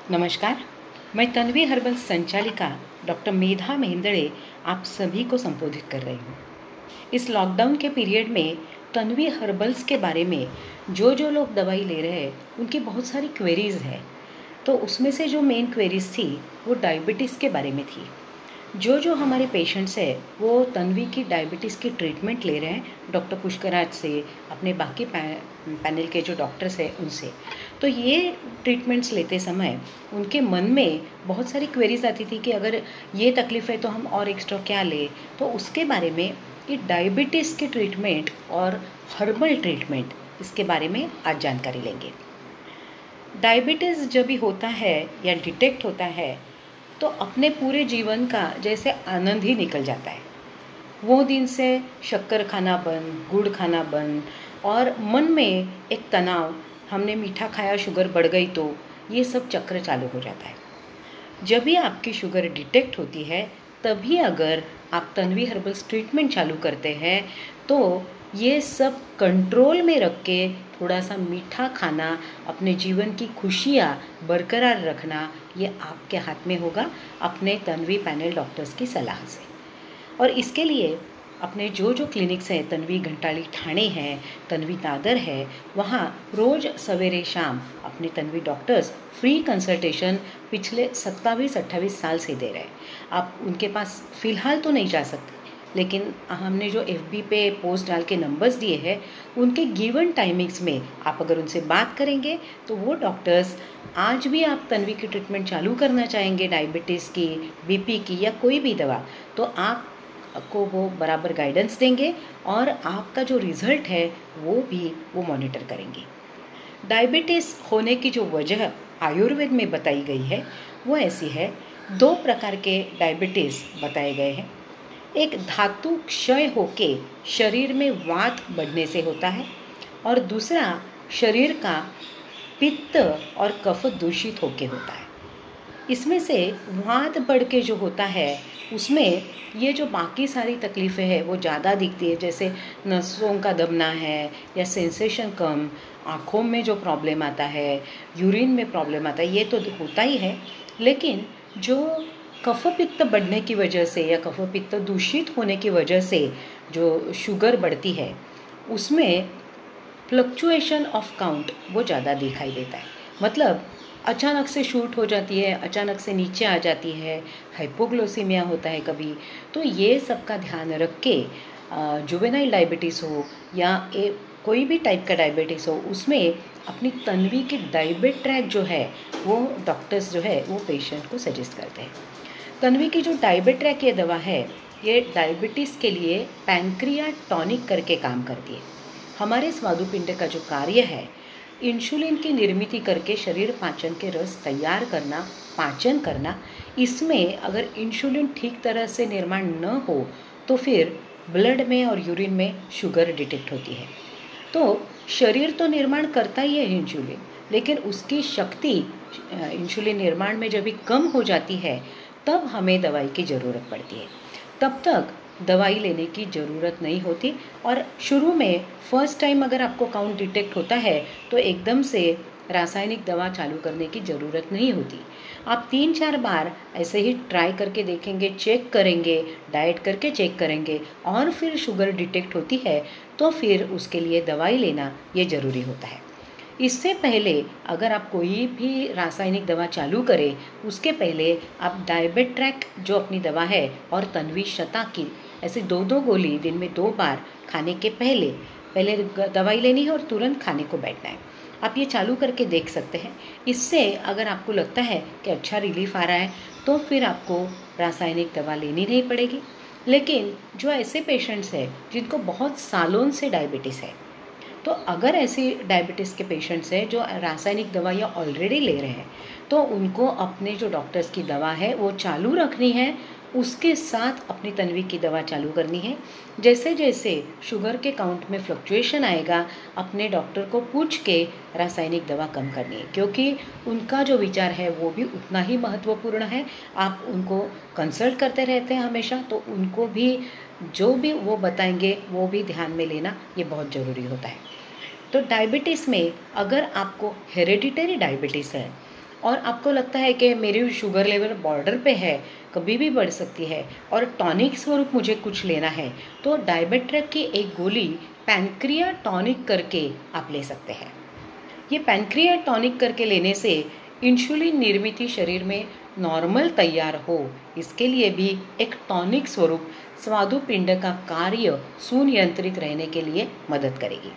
नमस्कार, मैं तन्वी हर्बल संचालिका डॉक्टर मेधा मेहेंदड़े आप सभी को संबोधित कर रही हूँ। इस लॉकडाउन के पीरियड में तन्वी हर्बल्स के बारे में जो लोग दवाई ले रहे हैं उनकी बहुत सारी क्वेरीज़ है। तो उसमें से जो मेन क्वेरीज़ थी वो डायबिटीज़ के बारे में थी। जो हमारे पेशेंट्स है वो तन्वी की डायबिटीज़ की ट्रीटमेंट ले रहे हैं डॉक्टर पुष्कराज से, अपने बाकी पैनल के जो डॉक्टर्स हैं उनसे। तो ये ट्रीटमेंट्स लेते समय उनके मन में बहुत सारी क्वेरीज आती थी कि अगर ये तकलीफ़ है तो हम और एक्स्ट्रा क्या लें। तो उसके बारे में ये डायबिटीज़ की ट्रीटमेंट और हर्बल ट्रीटमेंट इसके बारे में आज जानकारी लेंगे। डायबिटीज़ जब भी होता है या डिटेक्ट होता है तो अपने पूरे जीवन का जैसे आनंद ही निकल जाता है। वो दिन से शक्कर खाना बंद, गुड़ खाना बंद और मन में एक तनाव, हमने मीठा खाया शुगर बढ़ गई, तो ये सब चक्र चालू हो जाता है। जब भी आपकी शुगर डिटेक्ट होती है तभी अगर आप तन्वी हर्बल्स ट्रीटमेंट चालू करते हैं तो ये सब कंट्रोल में रख के थोड़ा सा मीठा खाना, अपने जीवन की खुशियाँ बरकरार रखना, ये आपके हाथ में होगा अपने तन्वी पैनल डॉक्टर्स की सलाह से। और इसके लिए अपने जो क्लिनिक्स हैं, तन्वी घंटाली ठाणे है, तन्वी दादर है, वहाँ रोज़ सवेरे शाम अपने तन्वी डॉक्टर्स फ्री कंसल्टेशन पिछले 27-28 साल से दे रहे हैं। आप उनके पास फ़िलहाल तो नहीं जा सकते, लेकिन हमने जो FB पे पोस्ट डाल के नंबर्स दिए हैं उनके गिवन टाइमिंग्स में आप अगर उनसे बात करेंगे तो वो डॉक्टर्स आज भी आप तन्वी की ट्रीटमेंट चालू करना चाहेंगे, डायबिटीज़ की, BP की या कोई भी दवा, तो आपको वो बराबर गाइडेंस देंगे और आपका जो रिज़ल्ट है वो मॉनिटर करेंगे। डायबिटीज़ होने की जो वजह आयुर्वेद में बताई गई है वो ऐसी है। 2 प्रकार के डायबिटीज़ बताए गए हैं। एक धातु क्षय होके शरीर में वात बढ़ने से होता है और दूसरा शरीर का पित्त और कफ दूषित होके होता है। इसमें से वात बढ़ के जो होता है उसमें ये जो बाकी सारी तकलीफ़ें हैं वो ज़्यादा दिखती है, जैसे नसों का दबना है या सेंसेशन कम, आँखों में जो प्रॉब्लम आता है, यूरिन में प्रॉब्लम आता है, ये तो होता ही है। लेकिन जो कफ पित्त बढ़ने की वजह से या कफ पित्त दूषित होने की वजह से जो शुगर बढ़ती है उसमें फ्लक्चुएशन ऑफ काउंट वो ज़्यादा दिखाई देता है। मतलब अचानक से शूट हो जाती है, अचानक से नीचे आ जाती है, हाइपोग्लाइसेमिया होता है कभी। तो ये सब का ध्यान रख के जुवेनाइल डायबिटीज़ हो या कोई भी टाइप का डायबिटीज़ हो, उसमें अपनी तन्वी की डायबिट ट्रैक जो है वो डॉक्टर्स जो है वो पेशेंट को सजेस्ट करते हैं। तन्वी की जो डायबिट ट्रैक ये दवा है ये डायबिटीज़ के लिए पैंक्रिया टॉनिक करके काम करती है। हमारे स्वादुपिंड का जो कार्य है इंसुलिन की निर्मित करके शरीर पाचन के रस तैयार करना, पाचन करना, इसमें अगर इंसुलिन ठीक तरह से निर्माण न हो तो फिर ब्लड में और यूरिन में शुगर डिटेक्ट होती है। तो शरीर तो निर्माण करता ही है इंसुलिन, लेकिन उसकी शक्ति इंसुलिन निर्माण में जब भी कम हो जाती है तब हमें दवाई की ज़रूरत पड़ती है। तब तक दवाई लेने की ज़रूरत नहीं होती और शुरू में फर्स्ट टाइम अगर आपको काउंट डिटेक्ट होता है तो एकदम से रासायनिक दवा चालू करने की ज़रूरत नहीं होती। आप 3-4 बार ऐसे ही ट्राई करके देखेंगे, चेक करेंगे, डाइट करके चेक करेंगे और फिर शुगर डिटेक्ट होती है तो फिर उसके लिए दवाई लेना ये ज़रूरी होता है। इससे पहले अगर आप कोई भी रासायनिक दवा चालू करें उसके पहले आप डायबिट ट्रैक जो अपनी दवा है और तन्वी शता की ऐसे 2-2 गोली दिन में 2 बार खाने के पहले दवाई लेनी है और तुरंत खाने को बैठना है। आप ये चालू करके देख सकते हैं। इससे अगर आपको लगता है कि अच्छा रिलीफ आ रहा है तो फिर आपको रासायनिक दवा लेनी नहीं पड़ेगी। लेकिन जो ऐसे पेशेंट्स हैं जिनको बहुत सालों से डायबिटीज़ है, तो अगर ऐसे डायबिटीज़ के पेशेंट्स हैं जो रासायनिक दवाइयाँ ऑलरेडी ले रहे हैं तो उनको अपने जो डॉक्टर्स की दवा है वो चालू रखनी है, उसके साथ अपनी तन्वी की दवा चालू करनी है। जैसे जैसे शुगर के काउंट में फ्लक्चुएशन आएगा अपने डॉक्टर को पूछ के रासायनिक दवा कम करनी है, क्योंकि उनका जो विचार है वो भी उतना ही महत्वपूर्ण है। आप उनको कंसल्ट करते रहते हैं हमेशा, तो उनको भी जो भी वो बताएंगे वो भी ध्यान में लेना ये बहुत ज़रूरी होता है। तो डायबिटीज़ में अगर आपको हेरेडिटरी डायबिटीज़ है और आपको लगता है कि मेरी शुगर लेवल बॉर्डर पे है, कभी भी बढ़ सकती है और टॉनिक स्वरूप मुझे कुछ लेना है, तो डायबेट्रेक की एक गोली पैनक्रिया टॉनिक करके आप ले सकते हैं। ये पैनक्रिया टॉनिक करके लेने से इंसुलिन निर्मित शरीर में नॉर्मल तैयार हो, इसके लिए भी एक टॉनिक स्वरूप स्वादुपिंड का कार्य सुनियंत्रित रहने के लिए मदद करेगी।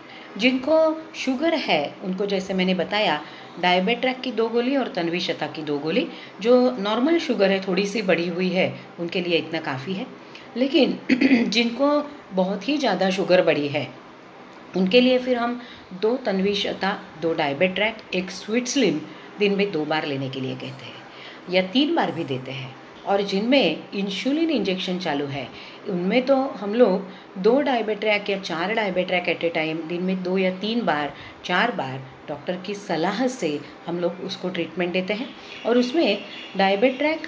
जिनको शुगर है उनको, जैसे मैंने बताया, डायबेट्रेक की 2 गोली और तन्वीशता की 2 गोली। जो नॉर्मल शुगर है, थोड़ी सी बढ़ी हुई है, उनके लिए इतना काफ़ी है। लेकिन जिनको बहुत ही ज़्यादा शुगर बढ़ी है, उनके लिए फिर हम 2 तन्वीशता, 2 डायबेट्रेक, 1 स्वीट स्लिम दिन में 2 बार लेने के लिए कहते हैं या 3 बार भी देते हैं। और जिनमें इंसुलिन इंजेक्शन चालू है, उनमें तो हम लोग 2 डायबेट्रेक या 4 डायबेट्रेक एट ए टाइम दिन में 2 या 3 बार, 4 बार डॉक्टर की सलाह से हम लोग उसको ट्रीटमेंट देते हैं। और उसमें डायबेट्रेक,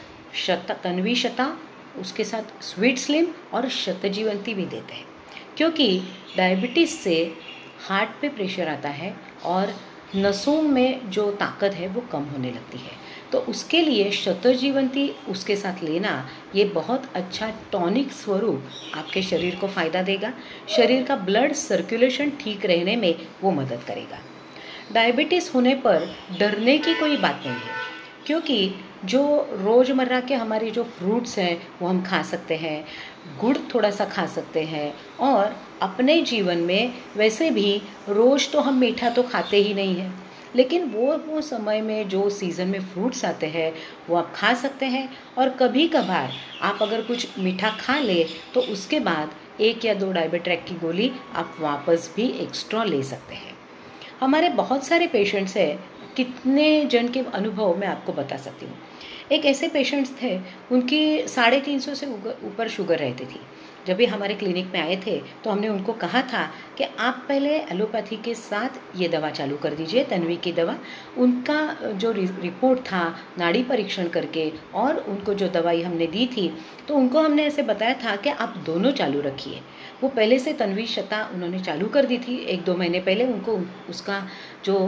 तन्वीशता, उसके साथ स्वीट स्लिम और शतजीवंती भी देते हैं, क्योंकि डायबिटीज़ से हार्ट पे प्रेशर आता है और नसों में जो ताकत है वो कम होने लगती है। तो उसके लिए शतजीवंती उसके साथ लेना ये बहुत अच्छा टॉनिक स्वरूप आपके शरीर को फ़ायदा देगा। शरीर का ब्लड सर्कुलेशन ठीक रहने में वो मदद करेगा। डायबिटीज़ होने पर डरने की कोई बात नहीं है, क्योंकि जो रोज़मर्रा के हमारे जो फ्रूट्स हैं वो हम खा सकते हैं, गुड़ थोड़ा सा खा सकते हैं, और अपने जीवन में वैसे भी रोज़ तो हम मीठा तो खाते ही नहीं हैं, लेकिन वो समय में जो सीज़न में फ्रूट्स आते हैं वो आप खा सकते हैं। और कभी कभार आप अगर कुछ मीठा खा ले तो उसके बाद 1 या 2 डायबेट्रेक की गोली आप वापस भी एक्स्ट्रा ले सकते हैं। हमारे बहुत सारे पेशेंट्स हैं, कितने जन के अनुभव मैं आपको बता सकती हूँ। एक ऐसे पेशेंट्स थे, उनकी 350 से ऊपर शुगर रहती थी। जब भी हमारे क्लिनिक में आए थे तो हमने उनको कहा था कि आप पहले एलोपैथी के साथ ये दवा चालू कर दीजिए, तन्वी की दवा। उनका जो रिपोर्ट था नाड़ी परीक्षण करके और उनको जो दवाई हमने दी थी, तो उनको हमने ऐसे बताया था कि आप दोनों चालू रखिए। वो पहले से तन्वीशता उन्होंने चालू कर दी थी 1-2 महीने पहले। उनको उसका जो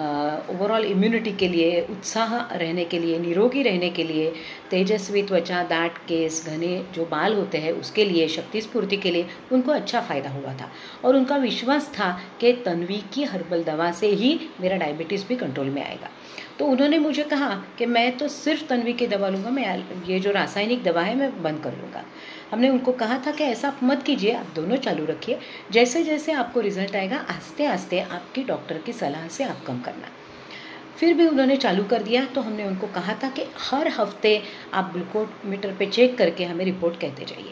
ओवरऑल इम्यूनिटी के लिए, उत्साह रहने के लिए, निरोगी रहने के लिए, तेजस्वी त्वचा, दाढ़, केस, घने जो बाल होते हैं उसके लिए, शक्ति स्फूर्ति के लिए उनको अच्छा फ़ायदा हुआ था। और उनका विश्वास था कि तन्वी की हर्बल दवा से ही मेरा डायबिटीज़ भी कंट्रोल में आएगा। तो उन्होंने मुझे कहा कि मैं तो सिर्फ तन्वी की दवा लूँगा, मैं ये जो रासायनिक दवा है मैं बंद कर लूँगा। हमने उनको कहा था कि ऐसा आप मत कीजिए, आप दोनों चालू रखिए। जैसे जैसे आपको रिजल्ट आएगा आस्ते आस्ते आपकी डॉक्टर की सलाह से आप कम करना। फिर भी उन्होंने चालू कर दिया। तो हमने उनको कहा था कि हर हफ्ते आप ग्लूकोमीटर पे चेक करके हमें रिपोर्ट कहते जाइए।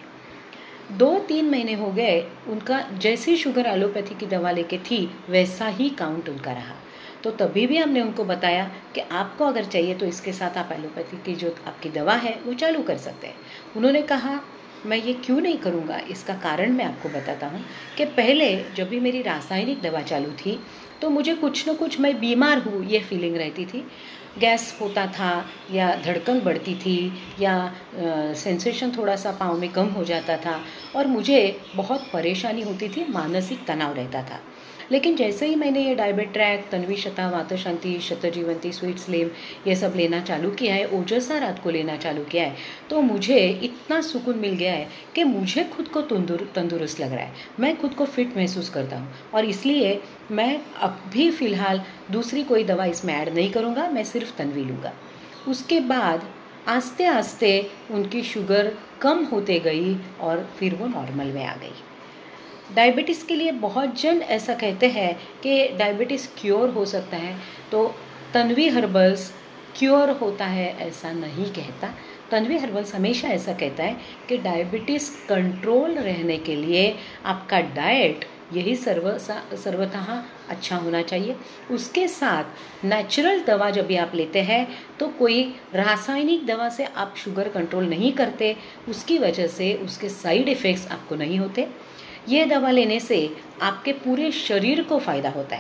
2-3 महीने हो गए, उनका जैसी शुगर एलोपैथी की दवा लेके थी वैसा ही काउंट उनका रहा। तो तभी भी हमने उनको बताया कि आपको अगर चाहिए तो इसके साथ आप एलोपैथी की जो आपकी दवा है वो चालू कर सकते हैं। उन्होंने कहा मैं ये क्यों नहीं करूँगा, इसका कारण मैं आपको बताता हूँ कि पहले जब भी मेरी रासायनिक दवा चालू थी तो मुझे कुछ न कुछ, मैं बीमार हूँ ये फीलिंग रहती थी। गैस होता था या धड़कन बढ़ती थी या सेंसेशन थोड़ा सा पाँव में कम हो जाता था और मुझे बहुत परेशानी होती थी, मानसिक तनाव रहता था। लेकिन जैसे ही मैंने ये डायबेट्रेक, तन्वीशता, वातशांति, शतजीवंती, स्वीट स्लिम ये सब लेना चालू किया है, ओजसा रात को लेना चालू किया है, तो मुझे इतना सुकून मिल गया है कि मुझे खुद को तंदुरुस्त लग रहा है, मैं खुद को फिट महसूस करता हूँ। और इसलिए मैं अब भी फ़िलहाल दूसरी कोई दवा इसमें ऐड नहीं करूँगा, मैं सिर्फ तन्वी लूँगा। उसके बाद आस्ते आस्ते उनकी शुगर कम होते गई और फिर वो नॉर्मल में आ गई। डायबिटीज़ के लिए बहुत जन ऐसा कहते हैं कि डायबिटीज़ क्योर हो सकता है, तो तन्वी हर्बल्स क्योर होता है ऐसा नहीं कहता। तन्वी हर्बल्स हमेशा ऐसा कहता है कि डायबिटीज़ कंट्रोल रहने के लिए आपका डाइट यही सर्वतः अच्छा होना चाहिए। उसके साथ नेचुरल दवा जब भी आप लेते हैं तो कोई रासायनिक दवा से आप शुगर कंट्रोल नहीं करते, उसकी वजह से उसके साइड इफ़ेक्ट्स आपको नहीं होते। ये दवा लेने से आपके पूरे शरीर को फ़ायदा होता है।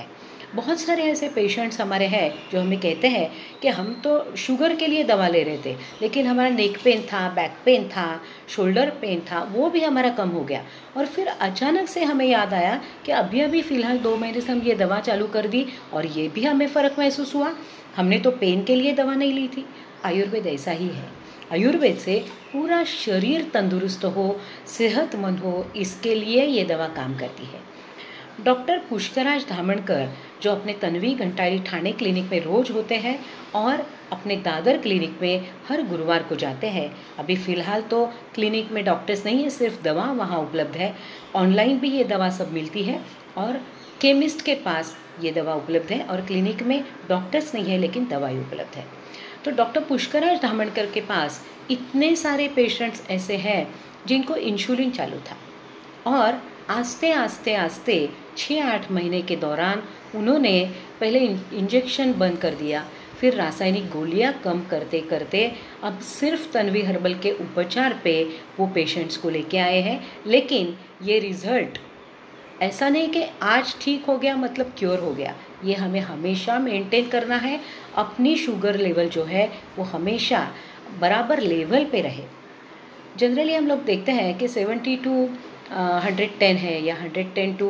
बहुत सारे ऐसे पेशेंट्स हमारे हैं जो हमें कहते हैं कि हम तो शुगर के लिए दवा ले रहे थे, लेकिन हमारा नेक पेन था, बैक पेन था, शोल्डर पेन था, वो भी हमारा कम हो गया। और फिर अचानक से हमें याद आया कि अभी अभी फ़िलहाल 2 महीने से हम ये दवा चालू कर दी और ये भी हमें फ़र्क महसूस हुआ। हमने तो पेन के लिए दवा नहीं ली थी। आयुर्वेद ऐसा ही है। आयुर्वेद से पूरा शरीर तंदुरुस्त हो, सेहतमंद हो, इसके लिए ये दवा काम करती है। डॉक्टर पुष्कराज धामणकर जो अपने तन्वी घंटारी ठाणे क्लिनिक में रोज होते हैं और अपने दादर क्लिनिक में हर गुरुवार को जाते हैं। अभी फ़िलहाल तो क्लिनिक में डॉक्टर्स नहीं है, सिर्फ दवा वहाँ उपलब्ध है। ऑनलाइन भी ये दवा सब मिलती है और केमिस्ट के पास ये दवा उपलब्ध है और क्लिनिक में डॉक्टर्स नहीं है लेकिन दवाई उपलब्ध है। तो डॉक्टर पुष्कराज धामणकर के पास इतने सारे पेशेंट्स ऐसे हैं जिनको इंसुलिन चालू था और आस्ते आस्ते आस्ते 6-8 महीने के दौरान उन्होंने पहले इंजेक्शन बंद कर दिया, फिर रासायनिक गोलियां कम करते करते अब सिर्फ तन्वी हर्बल के उपचार पे वो पेशेंट्स को लेके आए हैं। लेकिन ये रिजल्ट ऐसा नहीं कि आज ठीक हो गया मतलब क्योर हो गया, ये हमें हमेशा मेंटेन करना है। अपनी शुगर लेवल जो है वो हमेशा बराबर लेवल पे रहे। जनरली हम लोग देखते हैं कि 70 टू 110 है या 110 टू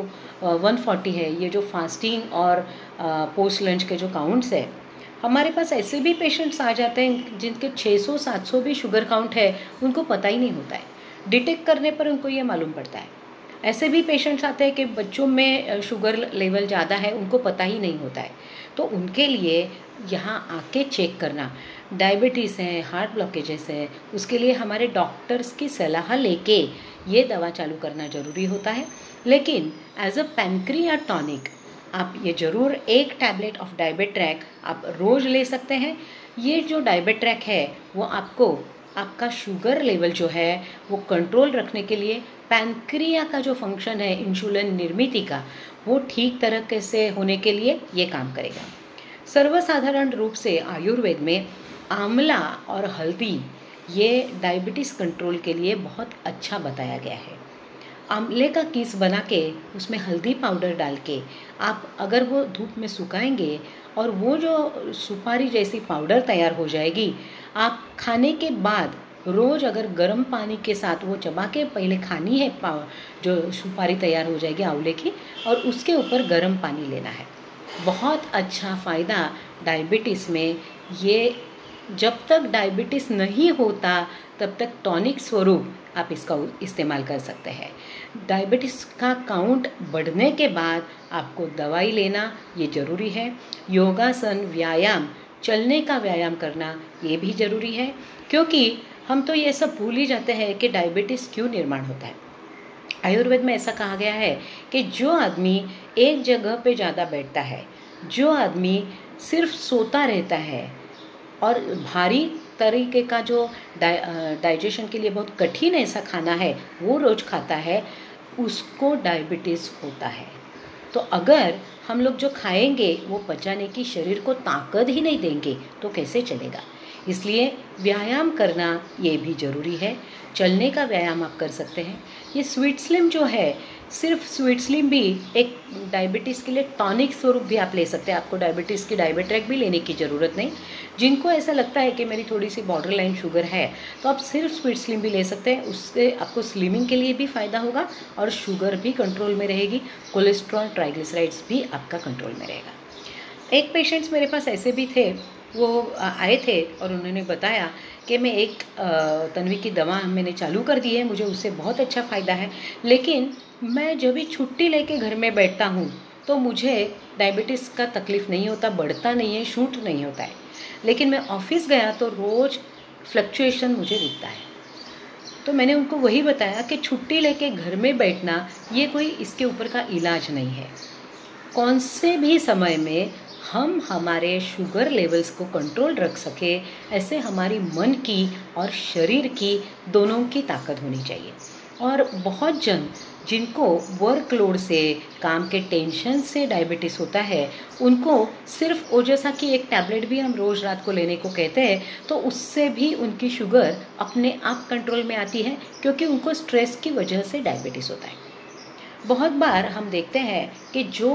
140 है, ये जो फास्टिंग और पोस्ट लंच के जो काउंट्स है। हमारे पास ऐसे भी पेशेंट्स आ जाते हैं जिनके 600-700 भी शुगर काउंट है, उनको पता ही नहीं होता है। डिटेक्ट करने पर उनको ये मालूम पड़ता है। ऐसे भी पेशेंट्स आते हैं कि बच्चों में शुगर लेवल ज़्यादा है, उनको पता ही नहीं होता है। तो उनके लिए यहाँ आके चेक करना, डायबिटीज़ है, हार्ट ब्लॉकेजेस है, उसके लिए हमारे डॉक्टर्स की सलाह लेके ये दवा चालू करना ज़रूरी होता है। लेकिन एज अ पैनक्रिया टॉनिक आप ये ज़रूर एक टैबलेट ऑफ डायबेट्रैक आप रोज़ ले सकते हैं। ये जो डायबेट्रैक है वो आपको आपका शुगर लेवल जो है वो कंट्रोल रखने के लिए, पैनक्रिया का जो फंक्शन है इंसुलिन निर्मित का, वो ठीक तरह से होने के लिए ये काम करेगा। सर्वसाधारण रूप से आयुर्वेद में आंवला और हल्दी ये डायबिटीज़ कंट्रोल के लिए बहुत अच्छा बताया गया है। आंवले का किस बना के उसमें हल्दी पाउडर डाल के आप अगर वो धूप में सुखाएंगे और वो जो सुपारी जैसी पाउडर तैयार हो जाएगी, आप खाने के बाद रोज़ अगर गर्म पानी के साथ वो चबा के पहले खानी है जो सुपारी तैयार हो जाएगी आंवले की, और उसके ऊपर गर्म पानी लेना है। बहुत अच्छा फ़ायदा डायबिटीज़ में। ये जब तक डायबिटीज़ नहीं होता तब तक टॉनिक स्वरूप आप इसका इस्तेमाल कर सकते हैं। डायबिटीज़ का काउंट बढ़ने के बाद आपको दवाई लेना ये ज़रूरी है। योगासन, व्यायाम, चलने का व्यायाम करना ये भी ज़रूरी है, क्योंकि हम तो ये सब भूल ही जाते हैं कि डायबिटीज़ क्यों निर्माण होता है। आयुर्वेद में ऐसा कहा गया है कि जो आदमी एक जगह पे ज़्यादा बैठता है, जो आदमी सिर्फ सोता रहता है और भारी तरीके का जो डाइजेशन के लिए बहुत कठिन ऐसा खाना है वो रोज़ खाता है, उसको डायबिटीज़ होता है। तो अगर हम लोग जो खाएंगे वो पचाने की शरीर को ताकत ही नहीं देंगे तो कैसे चलेगा। इसलिए व्यायाम करना ये भी ज़रूरी है। चलने का व्यायाम आप कर सकते हैं। ये स्वीट स्लिम जो है, सिर्फ स्वीट स्लिम भी एक डायबिटीज़ के लिए टॉनिक स्वरूप भी आप ले सकते हैं। आपको डायबिटीज़ की डायबेट्रैक भी लेने की ज़रूरत नहीं। जिनको ऐसा लगता है कि मेरी थोड़ी सी बॉर्डर लाइन शुगर है तो आप सिर्फ स्वीट स्लिम भी ले सकते हैं। उससे आपको स्लिमिंग के लिए भी फ़ायदा होगा और शुगर भी कंट्रोल में रहेगी, कोलेस्ट्रॉल, ट्राइग्लिसराइड्स भी आपका कंट्रोल में रहेगा। एक पेशेंट्स मेरे पास ऐसे भी थे, वो आए थे और उन्होंने बताया कि मैं एक तन्वी की दवा मैंने चालू कर दी है, मुझे उससे बहुत अच्छा फ़ायदा है, लेकिन मैं जब भी छुट्टी लेके घर में बैठता हूँ तो मुझे डायबिटीज़ का तकलीफ़ नहीं होता, बढ़ता नहीं है, शूट नहीं होता है। लेकिन मैं ऑफिस गया तो रोज़ फ्लक्चुएशन मुझे दिखता है। तो मैंने उनको वही बताया कि छुट्टी लेके घर में बैठना ये कोई इसके ऊपर का इलाज नहीं है। कौन से भी समय में हम हमारे शुगर लेवल्स को कंट्रोल रख सके, ऐसे हमारी मन की और शरीर की दोनों की ताकत होनी चाहिए। और बहुत जन जिनको वर्कलोड से, काम के टेंशन से डायबिटीज़ होता है, उनको सिर्फ ओजसा की एक टैबलेट भी हम रोज़ रात को लेने को कहते हैं तो उससे भी उनकी शुगर अपने आप कंट्रोल में आती है, क्योंकि उनको स्ट्रेस की वजह से डायबिटीज़ होता है। बहुत बार हम देखते हैं कि जो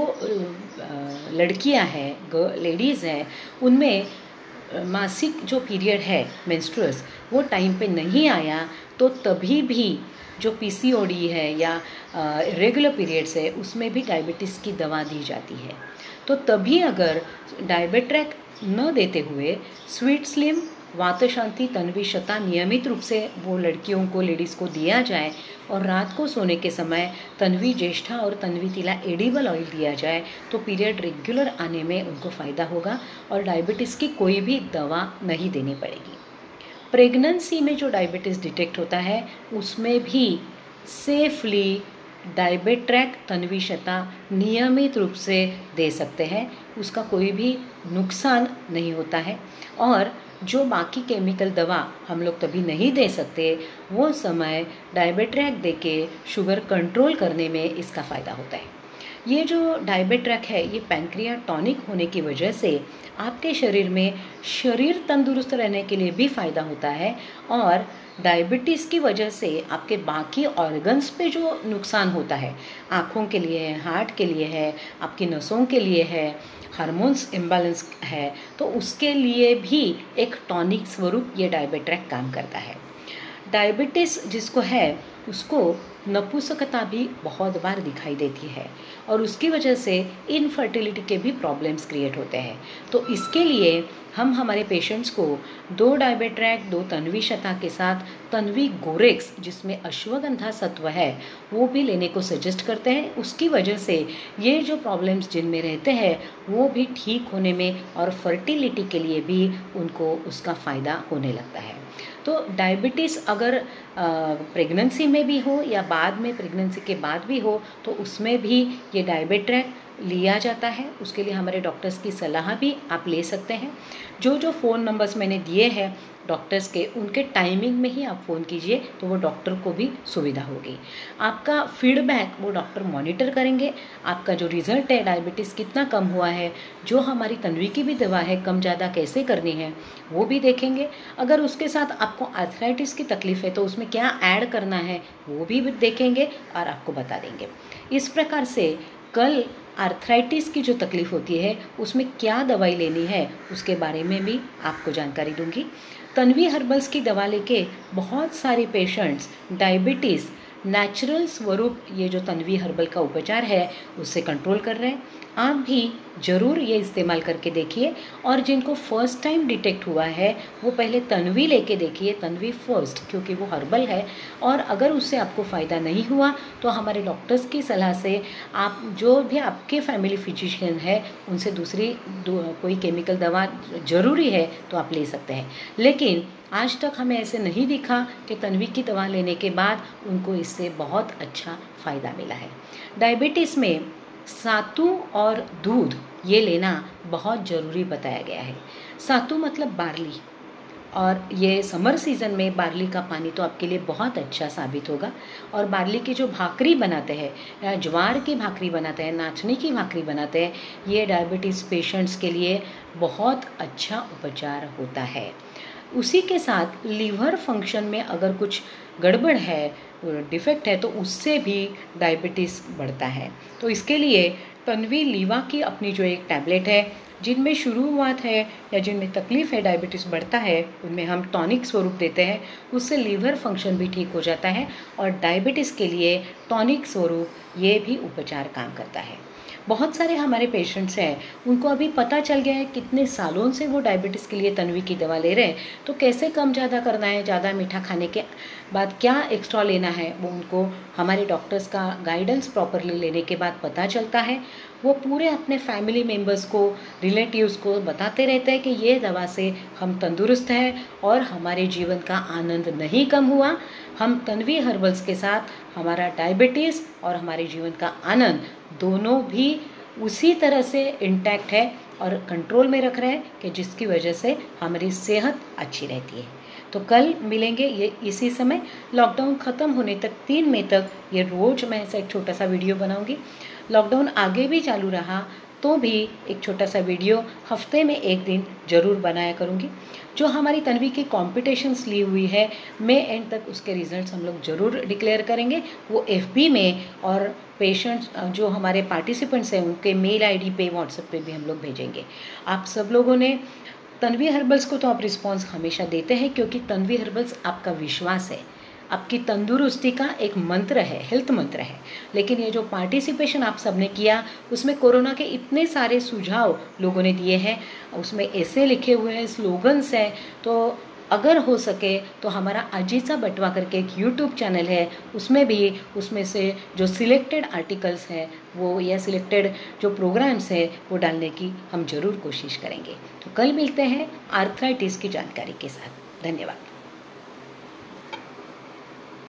लड़कियां हैं, लेडीज़ हैं, उनमें मासिक जो पीरियड है मेंस्ट्रुअस वो टाइम पे नहीं आया, तो तभी भी जो पीसीओडी है या रेगुलर पीरियड्स है उसमें भी डायबिटीज़ की दवा दी जाती है। तो तभी अगर डायबेट्रैक न देते हुए स्वीट स्लिम, वात शांति, तन्वी शता नियमित रूप से वो लड़कियों को, लेडीज़ को दिया जाए और रात को सोने के समय तन्वी ज्येष्ठा और तन्वी तिला एडिबल ऑयल दिया जाए तो पीरियड रेगुलर आने में उनको फ़ायदा होगा और डायबिटीज़ की कोई भी दवा नहीं देनी पड़ेगी। प्रेगनेंसी में जो डायबिटीज़ डिटेक्ट होता है उसमें भी सेफली डायबेट्रैक, तन्वी शता नियमित रूप से दे सकते हैं, उसका कोई भी नुकसान नहीं होता है। और जो बाकी केमिकल दवा हम लोग तभी नहीं दे सकते, वो समय डायबेट्रैक देके शुगर कंट्रोल करने में इसका फ़ायदा होता है। ये जो डायबेट्रैक है ये पैंक्रियास टॉनिक होने की वजह से आपके शरीर में शरीर तंदुरुस्त रहने के लिए भी फ़ायदा होता है और डायबिटीज़ की वजह से आपके बाकी ऑर्गन्स पे जो नुकसान होता है, आँखों के लिए है, हार्ट के लिए है, आपकी नसों के लिए है, हार्मोन्स इम्बैलेंस है, तो उसके लिए भी एक टॉनिक स्वरूप ये डायबेट्रैक काम करता है। डायबिटीज़ जिसको है उसको नपुंसकता भी बहुत बार दिखाई देती है और उसकी वजह से इनफर्टिलिटी के भी प्रॉब्लम्स क्रिएट होते हैं। तो इसके लिए हम हमारे पेशेंट्स को 2 डायबेट्रैक, 2 तन्वी शता के साथ तन्वी गोरेक्स जिसमें अश्वगंधा सत्व है वो भी लेने को सजेस्ट करते हैं। उसकी वजह से ये जो प्रॉब्लम्स जिनमें रहते हैं वो भी ठीक होने में और फर्टिलिटी के लिए भी उनको उसका फ़ायदा होने लगता है। तो डायबिटीज़ अगर प्रेगनेंसी में भी हो या बाद में, प्रेगनेंसी के बाद भी हो, तो उसमें भी ये डायबेट्रैक लिया जाता है। उसके लिए हमारे डॉक्टर्स की सलाह भी आप ले सकते हैं। जो फ़ोन नंबर्स मैंने दिए हैं डॉक्टर्स के, उनके टाइमिंग में ही आप फ़ोन कीजिए तो वो डॉक्टर को भी सुविधा होगी। आपका फीडबैक वो डॉक्टर मॉनिटर करेंगे। आपका जो रिज़ल्ट है, डायबिटीज़ कितना कम हुआ है, जो हमारी तन्वी की भी दवा है कम ज़्यादा कैसे करनी है वो भी देखेंगे। अगर उसके साथ आपको आर्थराइटिस की तकलीफ़ है तो उसमें क्या ऐड करना है वो भी देखेंगे और आपको बता देंगे। इस प्रकार से कल आर्थराइटिस की जो तकलीफ़ होती है उसमें क्या दवाई लेनी है उसके बारे में भी आपको जानकारी दूंगी। तन्वी हर्बल्स की दवा लेके बहुत सारे पेशेंट्स डायबिटीज़ नेचुरल स्वरूप, ये जो तन्वी हर्बल का उपचार है उससे कंट्रोल कर रहे हैं। आप भी ज़रूर ये इस्तेमाल करके देखिए और जिनको फर्स्ट टाइम डिटेक्ट हुआ है वो पहले तन्वी लेके देखिए, तन्वी फर्स्ट, क्योंकि वो हर्बल है। और अगर उससे आपको फ़ायदा नहीं हुआ तो हमारे डॉक्टर्स की सलाह से आप जो भी आपके फैमिली फिजिशियन है उनसे दूसरी कोई केमिकल दवा ज़रूरी है तो आप ले सकते हैं। लेकिन आज तक हमें ऐसे नहीं दिखा कि तन्वी की दवा लेने के बाद उनको इससे बहुत अच्छा फ़ायदा मिला है। डायबिटीज़ में सातु और दूध ये लेना बहुत ज़रूरी बताया गया है। सातु मतलब बार्ली, और ये समर सीज़न में बार्ली का पानी तो आपके लिए बहुत अच्छा साबित होगा। और बार्ली की जो भाकरी बनाते हैं या ज्वार की भाकरी बनाते हैं, नाचनी की भाकरी बनाते हैं, ये डायबिटीज़ पेशेंट्स के लिए बहुत अच्छा उपचार होता है। उसी के साथ लीवर फंक्शन में अगर कुछ गड़बड़ है, डिफेक्ट है, तो उससे भी डायबिटीज़ बढ़ता है। तो इसके लिए तन्वी लीवा की अपनी जो एक टैबलेट है, जिनमें शुरुआत है या जिनमें तकलीफ़ है, डायबिटीज़ बढ़ता है, उनमें हम टॉनिक स्वरूप देते हैं। उससे लीवर फंक्शन भी ठीक हो जाता है और डायबिटीज़ के लिए टॉनिक स्वरूप ये भी उपचार काम करता है। बहुत सारे हमारे पेशेंट्स हैं, उनको अभी पता चल गया है, कितने सालों से वो डायबिटीज़ के लिए तन्वी की दवा ले रहे हैं, तो कैसे कम ज़्यादा करना है, ज़्यादा मीठा खाने के बाद क्या एक्स्ट्रा लेना है, वो उनको हमारे डॉक्टर्स का गाइडेंस प्रॉपरली लेने के बाद पता चलता है। वो पूरे अपने फैमिली मेम्बर्स को, रिलेटिव्स को बताते रहते हैं कि ये दवा से हम तंदुरुस्त हैं और हमारे जीवन का आनंद नहीं कम हुआ। हम तन्वी हर्बल्स के साथ हमारा डायबिटीज़ और हमारे जीवन का आनंद दोनों भी उसी तरह से इंटैक्ट है और कंट्रोल में रख रहे हैं कि जिसकी वजह से हमारी सेहत अच्छी रहती है। तो कल मिलेंगे ये इसी समय। लॉकडाउन ख़त्म होने तक 3 मई तक ये रोज़ मैं ऐसा एक छोटा सा वीडियो बनाऊंगी। लॉकडाउन आगे भी चालू रहा तो भी एक छोटा सा वीडियो हफ्ते में एक दिन ज़रूर बनाया करूँगी। जो हमारी तन्वी की कॉम्पिटिशन्स ली हुई है, मई एंड तक उसके रिजल्ट्स हम लोग ज़रूर डिक्लेयर करेंगे। वो FB में और पेशेंट्स जो हमारे पार्टिसिपेंट्स हैं उनके मेल ID पे, व्हाट्सएप पे भी हम लोग भेजेंगे। आप सब लोगों ने तन्वी हर्बल्स को तो आप रिस्पॉन्स हमेशा देते हैं, क्योंकि तन्वी हर्बल्स आपका विश्वास है, आपकी तंदुरुस्ती का एक मंत्र है, हेल्थ मंत्र है। लेकिन ये जो पार्टिसिपेशन आप सबने किया, उसमें कोरोना के इतने सारे सुझाव लोगों ने दिए हैं, उसमें ऐसे लिखे हुए हैं, स्लोगन्स हैं। तो अगर हो सके तो हमारा अजीजा बटवा करके एक YouTube चैनल है, उसमें से जो सिलेक्टेड आर्टिकल्स हैं वो, या सिलेक्टेड जो प्रोग्राम्स हैं वो डालने की हम ज़रूर कोशिश करेंगे। तो कल मिलते हैं आर्थराइटिस की जानकारी के साथ। धन्यवाद।